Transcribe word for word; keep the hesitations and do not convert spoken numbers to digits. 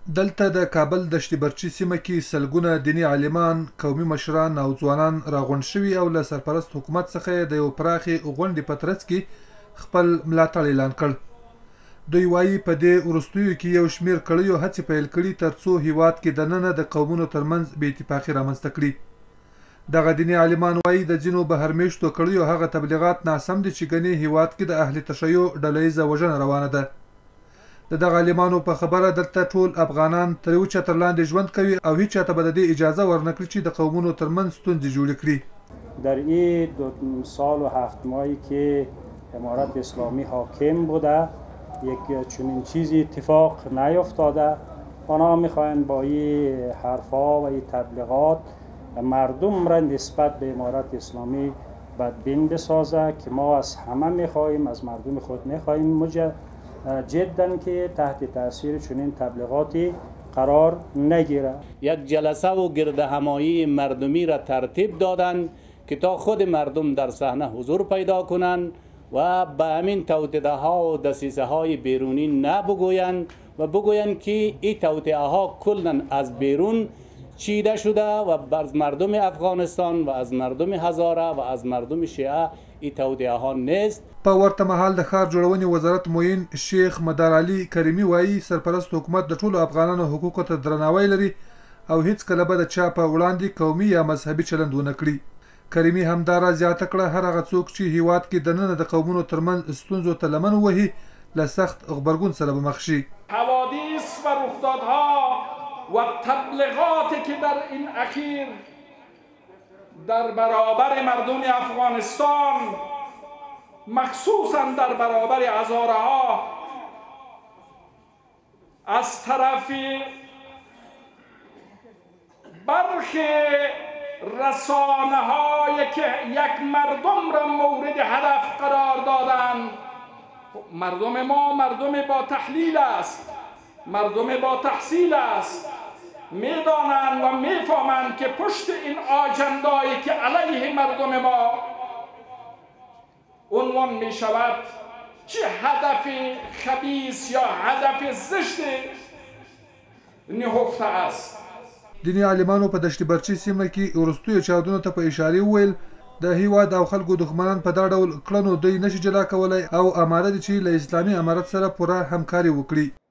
دلته د کابل دشت برچي سیمه کې سلګونه دیني عالمان، قومي مشران او ځوانان راغونډ شوي او له سرپرست حکومت څخه د یو پراخې غونډې په ترڅ کې خپل ملاتړ اعلان کړ. دوی وایي په دې وروستیو کې یو شمېر کړیو هڅې پیل کړي تر څو هیواد کې دننه د قومونو ترمنځ بې اتفاقي رامنځته کړي. دغه دیني عالمان وایي د ځینو بهرمېشتو کړیو هغه تبلیغات ناسم دي چې ګنې هیواد کې د اهل تشیع ډله ییزه وژنه روانه ده. د دغه عالمانو په خبره دلته ټول افغانان تر یو چتر لاندې ژوند کوي او هیچ چاته به د دې اجازه ورنکړي چې د قومونو ترمنځ ستونزې جوړې کړي. در این دو سال و هفت ماهی که امارت اسلامی حاکم بوده یک چنین چیزی اتفاق نیفتاده. آنها میخواهند با این حرفها و این تبلیغات مردم را نسبت به امارت اسلامی بدبین بسازه که ما از همه میخواهیم، از مردم خود میخواهیم جدا که تحت تاثیر چنین تبلیغاتی قرار نگیره. یک جلسه و گرد همایی مردمی را ترتیب دادند که تا خود مردم در صحنه حضور پیدا کنند و به همین توطئه ها و دسیسه های بیرونی نبگویند و بگویند که این توطئه ها کلا از بیرون چیده شده و از مردم افغانستان و از مردم هزاره و از مردم شیعه این توطئه ها نیست. په ورته مهال د ښار جوړونې وزارت معین شیخ مدار علي کریمي وایي سرپرست حکومت د ټولو افغانانو حقوقو ته درناوی لري او هیڅکله به د چا په وړاندې قومي یا مذهبي چلند ونه کړي. کریمي همدارا زیاته کړه هر هغه څوک چې هیواد کې دننه د قومونو ترمنځ ستونزو ته لمن ووهي له سخت غبرګون سره به مخ شي. حوادث و رخدادها و تبلیغاتی که در این اخیر در برابر مردم افغانستان مخصوصا در برابر هزاره ها از طرف برخی رسانه هایی که یک مردم را مورد هدف قرار دادند. مردم ما مردم با تحلیل است، مردم با تحصیل است، میدانند و میفهمند که پشت این آجندایی که علیه مردم ما عنوان می شود چه هدف خبیث یا هدف زشت نهفته است. دیني عالمانو په دشت برچي سیمه کې وروستیو چاودنو ته په اشاره وویل د هیواد او خلکو دښمنان په دا ډول کړنو دوی نشي جلا کولی او آماده دي چې له اسلامي امارت سره پوره همکاري وکړي.